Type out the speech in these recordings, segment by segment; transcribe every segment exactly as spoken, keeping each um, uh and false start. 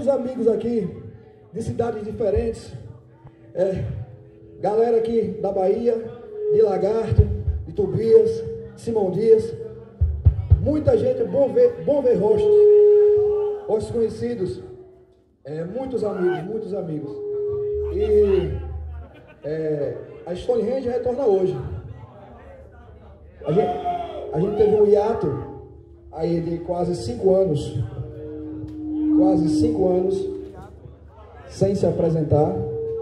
muitos amigos aqui de cidades diferentes, é, galera aqui da Bahia, de Lagarto, de Tobias, de Simão Dias, muita gente, bom ver, bom ver rostos, rostos conhecidos, é, muitos amigos, muitos amigos. E é, a Stonehenge retorna hoje. A gente, a gente teve um hiato aí de quase cinco anos, quase cinco anos, sem se apresentar.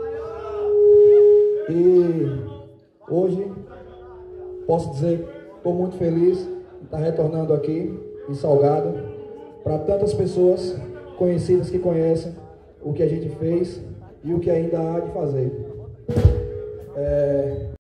E hoje posso dizer que estou muito feliz de estar retornando aqui em Salgado, para tantas pessoas conhecidas que conhecem o que a gente fez e o que ainda há de fazer. É...